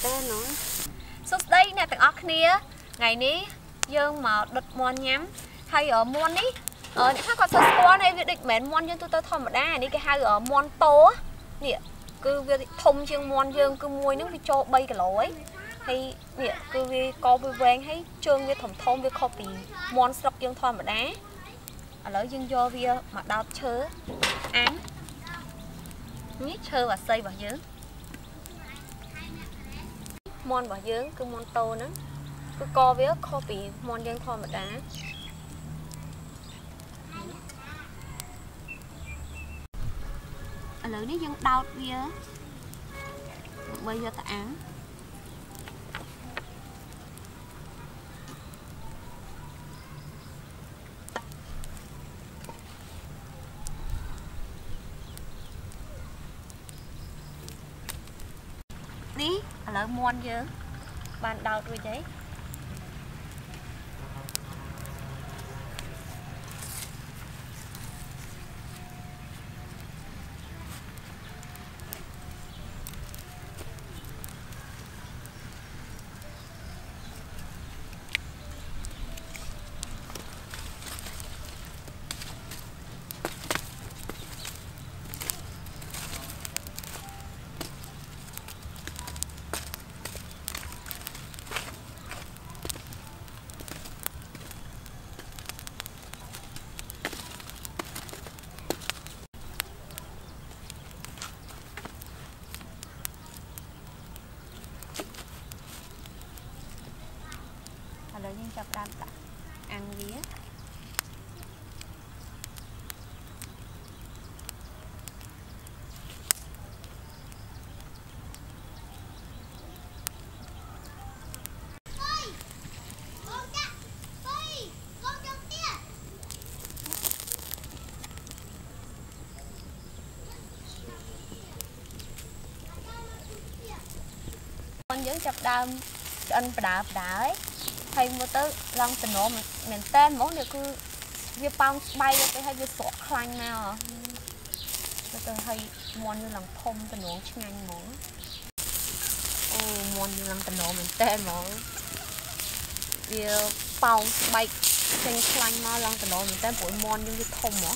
tên nó số đây nè tặng óc nia ngày ní dương mà đứt mòn nhắm hay ở mòn ní ở những khác có số này việc định mến mòn dương tôi thầm ở đây đi cái hai ở mòn tố nè cứ việc thông chương mòn dương cứ mua nước đi cho bay cái lối hay nè cứ việc có việc vàng hay chương việc thầm thông việc copy mòn sọc dương thầm ở đá ở lỡ dương do việc mà đào chớ án nhít chơ và xây vào dưới mòn vào dưới cứ mòn tô nữa cứ co với copy mòn dương thầm ở đá ở lỡ ní dương đào việc bây giờ ta án đi ở lỡ mòn dương bạn đào rồi đấy rồi nhưng chọc đam cả ăn vía con dưỡng chọc đam anh đá ấy hay mua tới lòng tình nổ mình tên món được cứ việc bao bay được hay việc sọ khăn nào tôi hay món như lòng thông tình nổ chứ nhanh món món như lòng tình nổ mình tên món việc bao bay trên khăn mà lòng tình nổ mình tên mỗi món như việc thông món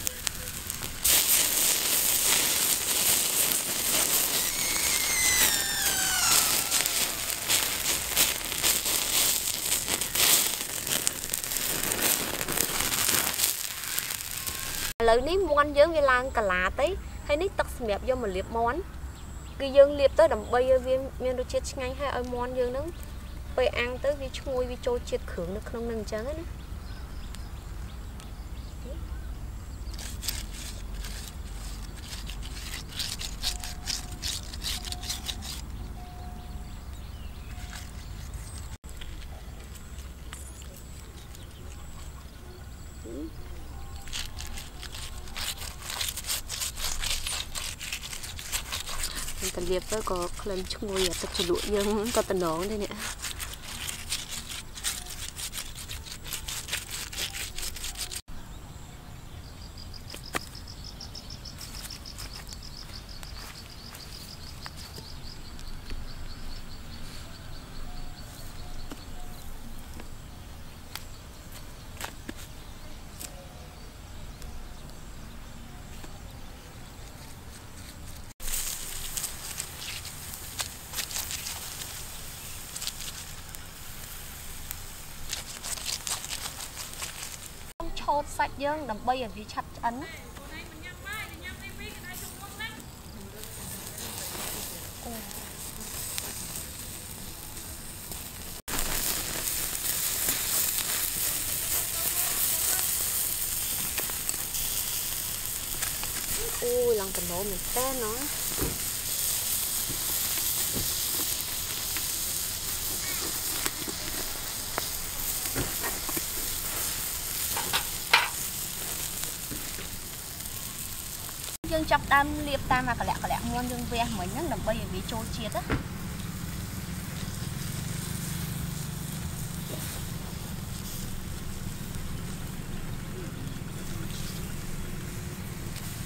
lời ní món dưỡng cái lan cả lá tới hay nít tắc mẹp do một liệp món cái dương liệp tới đầm bây viên miền đồ chết ngay hay ở món dương nó bây ăn tới vì chui vì trôi chết khưởng nó không nâng chán ấy tận liệp với có lần chung ngồi ở tập chủ lụa nhưng có tận đó đây nè hốt sạch dương đầm bây ở phía chặt ấn ui lòng tình nổ mình tên nó dương chọc đam liệp ta mà cả lẹ muôn dương ve mình nó đầm bây ở phía trôi chiết á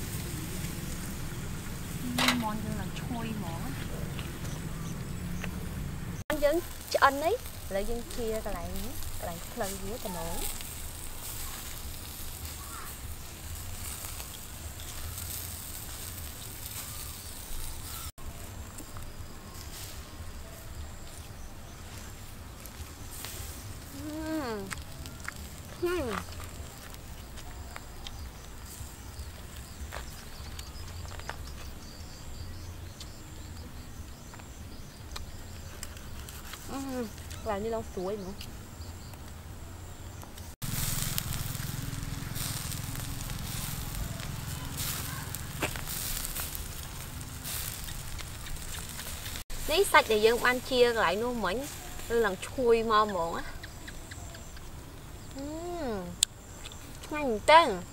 món dương là chui mỏ chân ấy lấy dân chia cái lại phơi dưới cái nổ và như lông suối nữa ní sạch để dân ăn chia lại luôn mấy lần chui mò mổ á ngon tên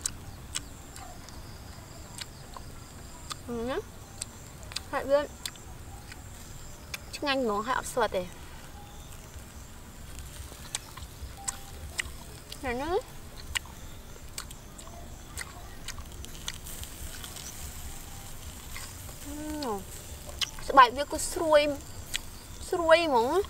hạt luôn chứ anh món hạt sọt này này nữa bài viết có xuôi mỏng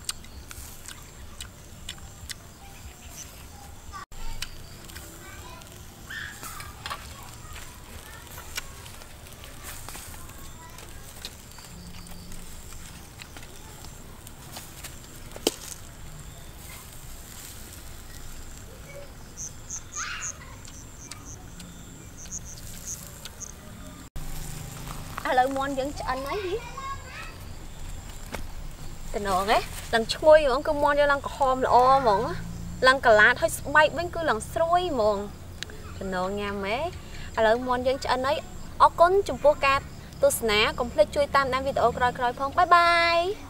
lời món vẫn cho anh ấy gì tình nọ ấy lần chui mà cứ món cho lần có hôm là o mỏng lần cả lá thôi bay bên cứ lần xuôi mỏng tình nọ nhà mấy lời món vẫn cho anh ấy ở con chụp poa cát tôi sná complete chui tam đang video coi phong bye bye